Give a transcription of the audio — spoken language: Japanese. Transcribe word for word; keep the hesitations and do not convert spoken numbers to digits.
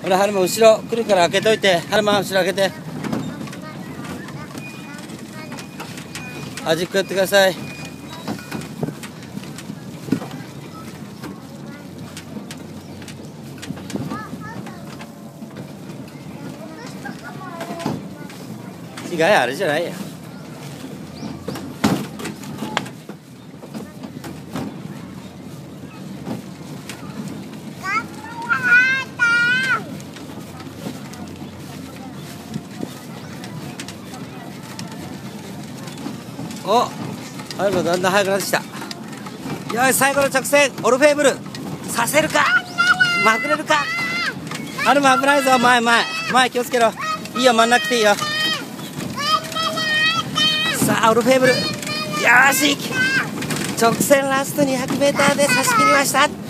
ほら、はるま後ろ来るから開けといて。はるま後ろ開けて。端っこやってください。違いあれじゃないや。お、はるまだんだん速くなってきた。よし、最後の直線オルフェーブルさせるか、まくれるか。はるま危ないぞ。前前前気をつけろ。いいよ、真ん中来ていいよ。さあオルフェーブル、よーし直線ラスト にひゃくメーター で差し切りました。